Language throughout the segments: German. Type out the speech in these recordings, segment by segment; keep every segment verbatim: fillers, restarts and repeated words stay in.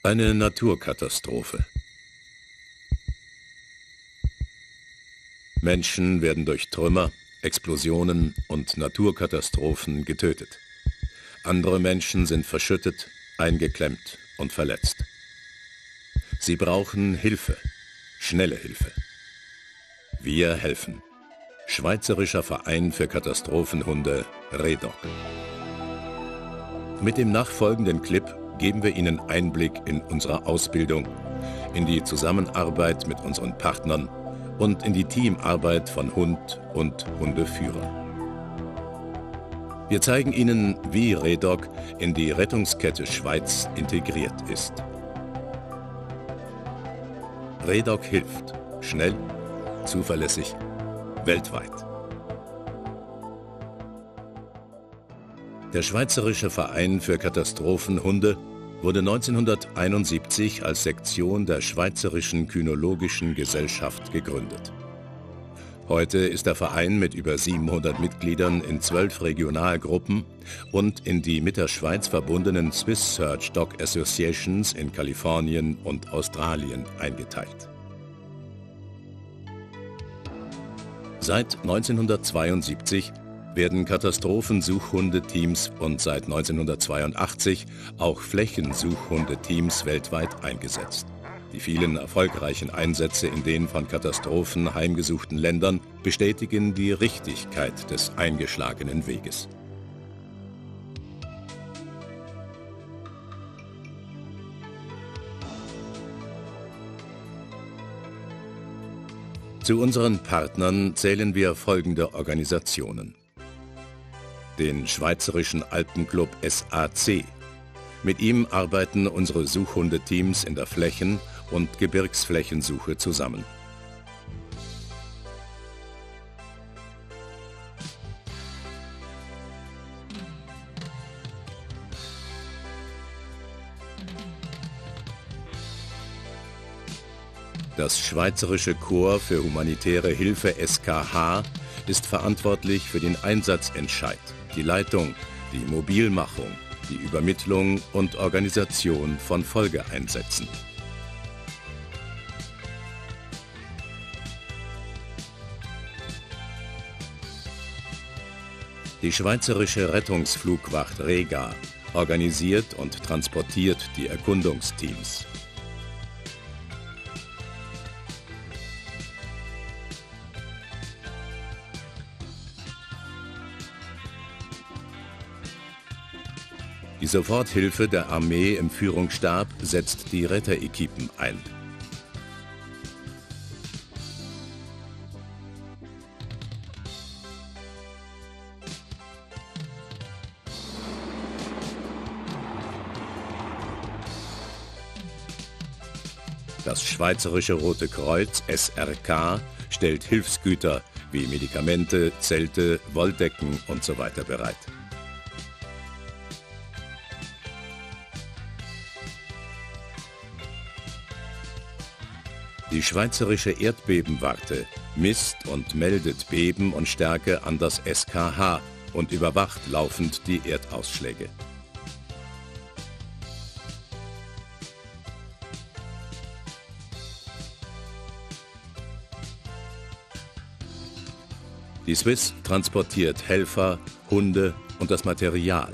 Eine Naturkatastrophe. Menschen werden durch Trümmer, Explosionen und Naturkatastrophen getötet. Andere Menschen sind verschüttet, eingeklemmt und verletzt. Sie brauchen Hilfe, schnelle Hilfe. Wir helfen. Schweizerischer Verein für Katastrophenhunde REDOC. Mit dem nachfolgenden Clip geben wir Ihnen Einblick in unsere Ausbildung, in die Zusammenarbeit mit unseren Partnern und in die Teamarbeit von Hund und Hundeführer. Wir zeigen Ihnen, wie REDOC in die Rettungskette Schweiz integriert ist. REDOC hilft. Schnell, zuverlässig, weltweit. Der Schweizerische Verein für Katastrophenhunde wurde neunzehnhunderteinundsiebzig als Sektion der Schweizerischen Kynologischen Gesellschaft gegründet. Heute ist der Verein mit über siebenhundert Mitgliedern in zwölf Regionalgruppen und in die mit der Schweiz verbundenen Swiss Search Dog Associations in Kalifornien und Australien eingeteilt. Seit neunzehnhundertzweiundsiebzig werden Katastrophensuchhundeteams und seit neunzehnhundertzweiundachtzig auch Flächensuchhundeteams weltweit eingesetzt. Die vielen erfolgreichen Einsätze in den von Katastrophen heimgesuchten Ländern bestätigen die Richtigkeit des eingeschlagenen Weges. Zu unseren Partnern zählen wir folgende Organisationen: Den Schweizerischen Alpenclub S A C. Mit ihm arbeiten unsere Suchhundeteams in der Flächen- und Gebirgsflächensuche zusammen. Das Schweizerische Korps für humanitäre Hilfe S K H ist verantwortlich für den Einsatzentscheid, die Leitung, die Mobilmachung, die Übermittlung und Organisation von Folgeeinsätzen. Die Schweizerische Rettungsflugwacht REGA organisiert und transportiert die Erkundungsteams. Die Soforthilfe der Armee im Führungsstab setzt die Retterequipen ein. Das Schweizerische Rote Kreuz S R K stellt Hilfsgüter wie Medikamente, Zelte, Wolldecken und so weiter bereit. Die Schweizerische Erdbebenwarte misst und meldet Beben und Stärke an das S K H und überwacht laufend die Erdausschläge. Die Swiss transportiert Helfer, Hunde und das Material.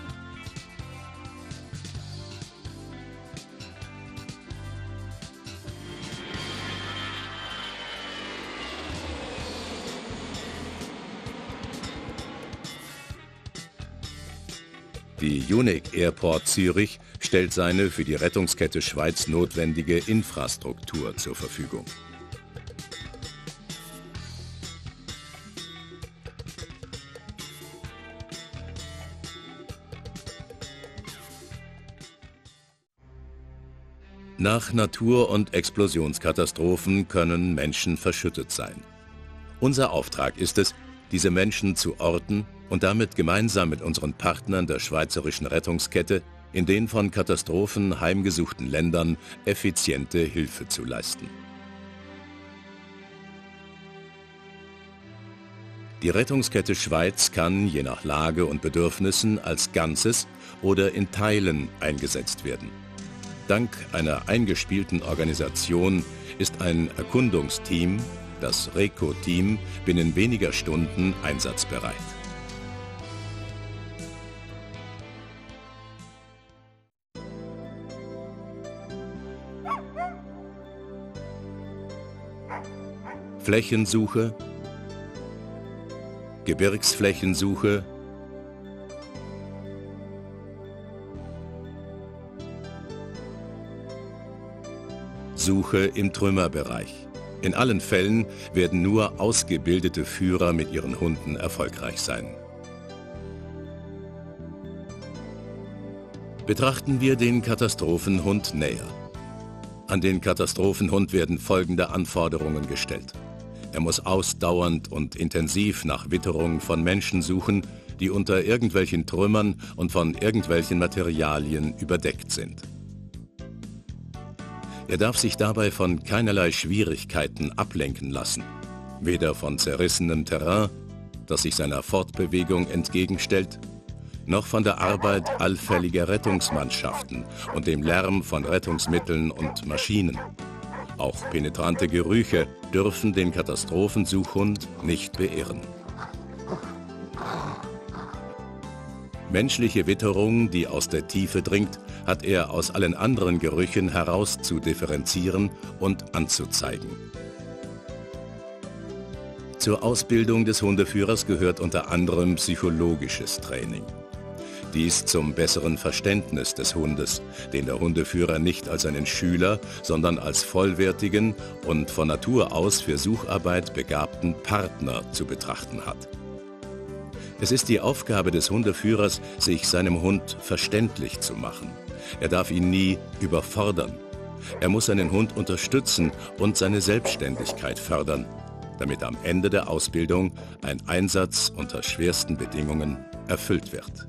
Die Unique Airport Zürich stellt seine für die Rettungskette Schweiz notwendige Infrastruktur zur Verfügung. Nach Natur- und Explosionskatastrophen können Menschen verschüttet sein. Unser Auftrag ist es, diese Menschen zu orten und damit gemeinsam mit unseren Partnern der Schweizerischen Rettungskette in den von Katastrophen heimgesuchten Ländern effiziente Hilfe zu leisten. Die Rettungskette Schweiz kann je nach Lage und Bedürfnissen als Ganzes oder in Teilen eingesetzt werden. Dank einer eingespielten Organisation ist ein Erkundungsteam, das RECO-Team, binnen weniger Stunden einsatzbereit. Flächensuche, Gebirgsflächensuche, Suche im Trümmerbereich. In allen Fällen werden nur ausgebildete Führer mit ihren Hunden erfolgreich sein. Betrachten wir den Katastrophenhund näher. An den Katastrophenhund werden folgende Anforderungen gestellt. Er muss ausdauernd und intensiv nach Witterung von Menschen suchen, die unter irgendwelchen Trümmern und von irgendwelchen Materialien überdeckt sind. Er darf sich dabei von keinerlei Schwierigkeiten ablenken lassen, weder von zerrissenem Terrain, das sich seiner Fortbewegung entgegenstellt, noch von der Arbeit allfälliger Rettungsmannschaften und dem Lärm von Rettungsmitteln und Maschinen. Auch penetrante Gerüche dürfen den Katastrophensuchhund nicht beirren. Menschliche Witterung, die aus der Tiefe dringt, hat er aus allen anderen Gerüchen heraus zu differenzieren und anzuzeigen. Zur Ausbildung des Hundeführers gehört unter anderem psychologisches Training. Dies zum besseren Verständnis des Hundes, den der Hundeführer nicht als einen Schüler, sondern als vollwertigen und von Natur aus für Sucharbeit begabten Partner zu betrachten hat. Es ist die Aufgabe des Hundeführers, sich seinem Hund verständlich zu machen. Er darf ihn nie überfordern. Er muss seinen Hund unterstützen und seine Selbstständigkeit fördern, damit am Ende der Ausbildung ein Einsatz unter schwersten Bedingungen erfüllt wird.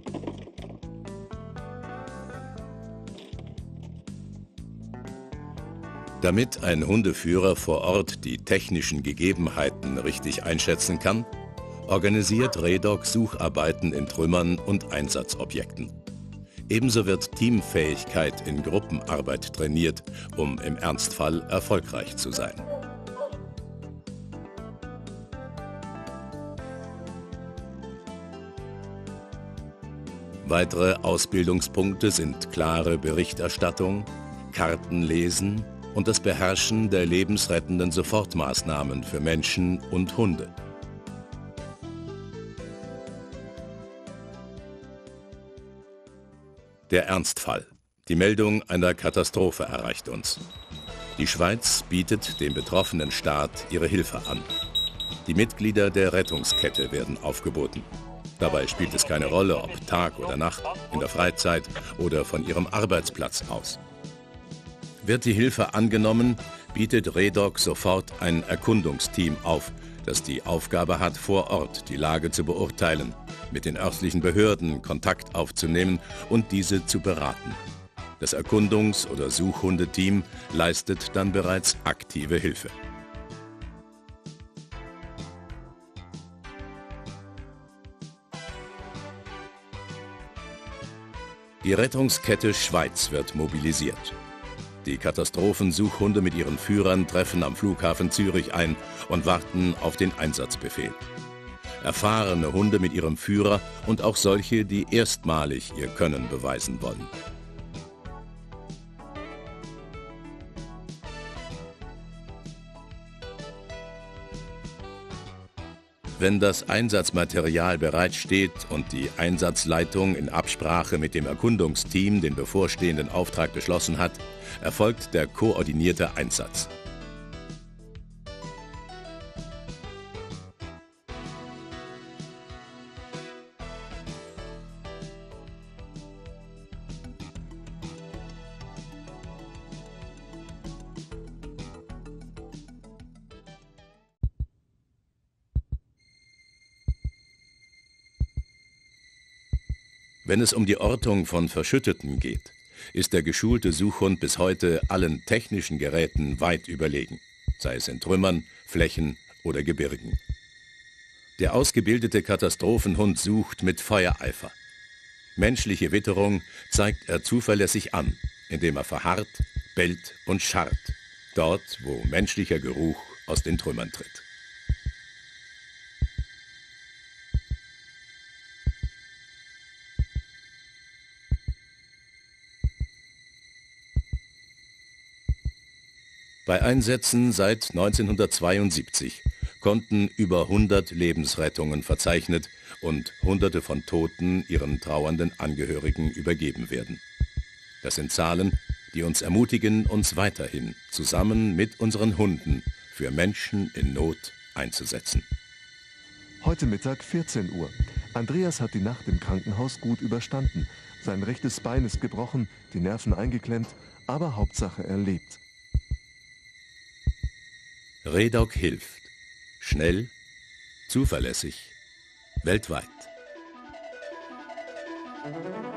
Damit ein Hundeführer vor Ort die technischen Gegebenheiten richtig einschätzen kann, organisiert REDOC Sucharbeiten in Trümmern und Einsatzobjekten. Ebenso wird Teamfähigkeit in Gruppenarbeit trainiert, um im Ernstfall erfolgreich zu sein. Weitere Ausbildungspunkte sind klare Berichterstattung, Kartenlesen und das Beherrschen der lebensrettenden Sofortmaßnahmen für Menschen und Hunde. Der Ernstfall. Die Meldung einer Katastrophe erreicht uns. Die Schweiz bietet dem betroffenen Staat ihre Hilfe an. Die Mitglieder der Rettungskette werden aufgeboten. Dabei spielt es keine Rolle, ob Tag oder Nacht, in der Freizeit oder von ihrem Arbeitsplatz aus. Wird die Hilfe angenommen, bietet REDOC sofort ein Erkundungsteam auf, das die Aufgabe hat, vor Ort die Lage zu beurteilen, mit den örtlichen Behörden Kontakt aufzunehmen und diese zu beraten. Das Erkundungs- oder Suchhundeteam leistet dann bereits aktive Hilfe. Die Rettungskette Schweiz wird mobilisiert. Die Katastrophensuchhunde mit ihren Führern treffen am Flughafen Zürich ein und warten auf den Einsatzbefehl. Erfahrene Hunde mit ihrem Führer und auch solche, die erstmalig ihr Können beweisen wollen. Wenn das Einsatzmaterial bereitsteht und die Einsatzleitung in Absprache mit dem Erkundungsteam den bevorstehenden Auftrag beschlossen hat, erfolgt der koordinierte Einsatz. Wenn es um die Ortung von Verschütteten geht, ist der geschulte Suchhund bis heute allen technischen Geräten weit überlegen, sei es in Trümmern, Flächen oder Gebirgen. Der ausgebildete Katastrophenhund sucht mit Feuereifer. Menschliche Witterung zeigt er zuverlässig an indem er verharrt, bellt und scharrt, dort, wo menschlicher Geruch aus den Trümmern tritt. Bei Einsätzen seit neunzehnhundertzweiundsiebzig konnten über hundert Lebensrettungen verzeichnet und Hunderte von Toten ihren trauernden Angehörigen übergeben werden. Das sind Zahlen, die uns ermutigen, uns weiterhin zusammen mit unseren Hunden für Menschen in Not einzusetzen. Heute Mittag vierzehn Uhr. Andreas hat die Nacht im Krankenhaus gut überstanden. Sein rechtes Bein ist gebrochen, die Nerven eingeklemmt, aber Hauptsache er lebt. Reh-Doc hilft. Schnell, zuverlässig, weltweit.